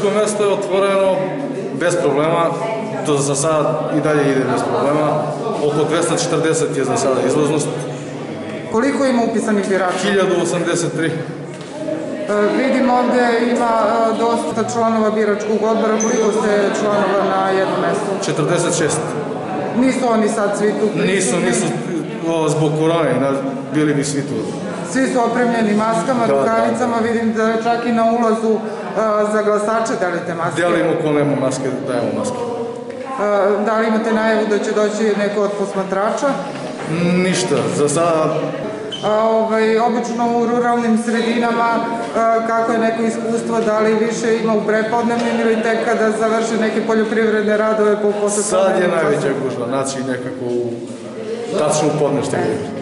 biračko mesto je otvoreno bez problema, to za sada i dalje ide bez problema. Oko 240 je za sada izlaznost. Koliko ima upisanih birača? 1083. Vidim ovde ima dosta članova biračkog odbora. Koliko ste članova na jednom mestu? 46. Nisu oni sad svi tu prisutni? Nisu, zbog korone, bili bi svi tu. Svi su opremljeni maskama, rukavicama, vidim da čak i na ulazu za glasače delite maske. Delimo ko nema maske, dajemo maske. Da li imate najavu da će doći neko od posmatrača? Ništa, za sada. Obično u ruralnim sredinama, kako je neko iskustvo, da li više ima u prepodnevnim ili tek kada završe neke poljoprivredne radove po posle? Sad je najveća gužva, naći nekako tačno u podne što je.